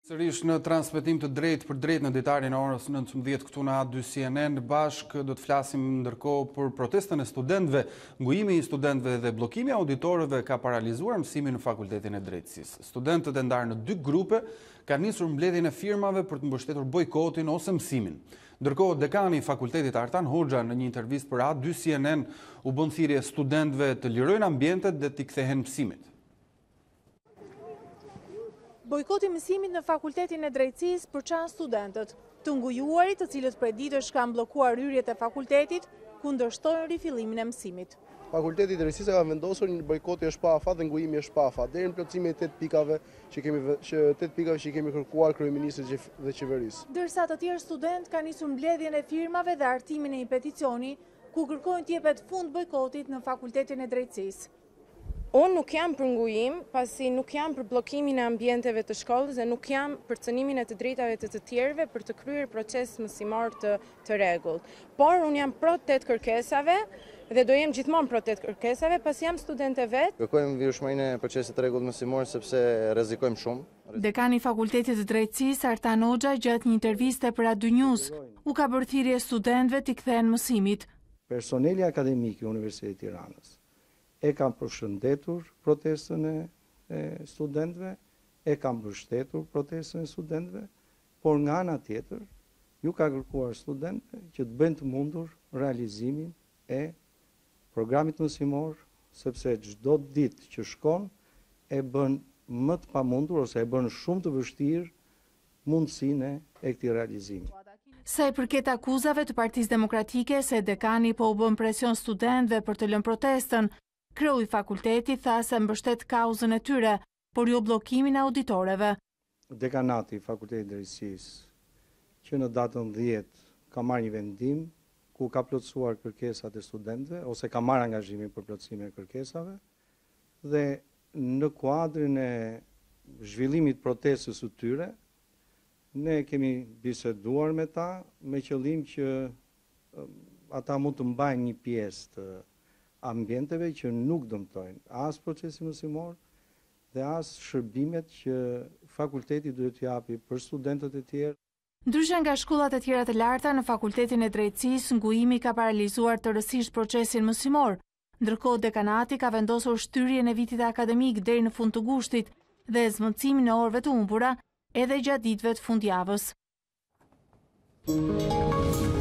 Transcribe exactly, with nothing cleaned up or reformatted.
Sërish në transmetim të drejtë për drejtë në ditarin e orës nëntëmbëdhjetë këtu në A dy C N N, bashkë do të flasim ndërkohë për protestën e studentëve. Ngujimi i studentëve dhe bllokimi i auditorëve ka paralizuar mësimin në Fakultetin e Drejtësisë. Studentët e ndarë në dy grupe kanë nisur mbledhjen e firmave për të mbështetur bojkotin ose mësimin. Ndërkohë, dekani i Fakultetit Artan Hoxha në një intervistë për A dy C N N u bën thirrje studentëve të lirojnë ambientet dhe të kthehen mësimit. Bojkoti mësimit në Fakultetin e Drejtësisë përçan studentët. Të ngujuarit, të cilët prej ditësh kanë bllokuar hyrjet e fakultetit, kundërshtojnë rifillimin e mësimit. Fakulteti i Drejtësisë ka vendosur një bojkot i shpafat dhe ngujimi i shpafat deri në plotësimin e tetë pikave që kemi që tetë pikave që kemi kërkuar kryeministrit dhe qeverisë. Ndërsa të tjerë studentë kanë nisur mbledhjen e firmave dhe artimin e një peticioni ku kërkojnë të jepet fund bojkotit në Fakultetin e Drejtësisë. Unë nuk jam për ngujim, pasi nuk jam për bllokimin e ambienteve të shkollës dhe nuk jam për cënimin e të drejtave të të tjerëve për të kryer proces mësimor të, të rregullt. Por unë jam pro të tetë kërkesave dhe do jem gjithmonë pro të tetë kërkesave, pasi jam studente vetë. Kërkojmë vjeshmërinë e procesit të rregullt mësimor sepse rrezikojmë shumë. Dekani i Fakultetit të Drejtësisë Artan Hoxha gjatë një interviste për A dy News u ka bërë thirrje studentëve të kthehen mësimit. Personeli akademik i Universitetit të Tiranës e kam përshëndetur protestën e studentëve, e kam mbështetur protestën e studentëve, por nga ana tjetër, ju ka kërkuar studentëve që të bëjnë të mundur realizimin e programit mësimor, sepse çdo ditë që shkon e bën më të pamundur ose e bën shumë të vështirë mundësinë e këtij realizimi. Sa i përket akuzave të Partisë Demokratike se dekani po u bën presion studentëve për të lënë protestën, kreu i fakultetit tha se mbështet kauzën e tyre, por jo bllokimin e auditorëve. Dekanati i Fakultetit të Drejtësisë, që në datën dhjetë ka marrë një vendim ku ka plotësuar kërkesat e studentëve ose ka marrë angazhimin për plotësimin e kërkesave dhe në kuadrin e zhvillimit protestës së tyre, ne kemi biseduar me ta me qëllim që ata mund të mbajnë një pjesë të ambienteve që nuk dëmtojnë as procesin mësimor dhe as shërbimet që fakulteti duhet t'i japi për studentët e tjerë. Ndryshe nga shkollat e tjera të larta, në Fakultetin e Drejtësisë ngujimi ka paralizuar tërësisht procesin mësimor, ndërkohë dekanati ka vendosur shtyrjen e vitit akademik deri në fund të gushtit dhe zmëndësimin e orëve të humbura edhe gjatë ditëve të fundjavës.